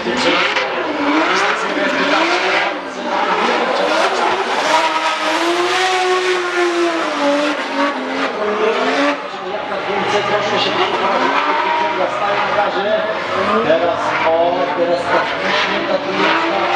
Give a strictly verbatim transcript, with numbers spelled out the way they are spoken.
Troszkę się staje na razie. Teraz o, teraz tak śnięta tu jest.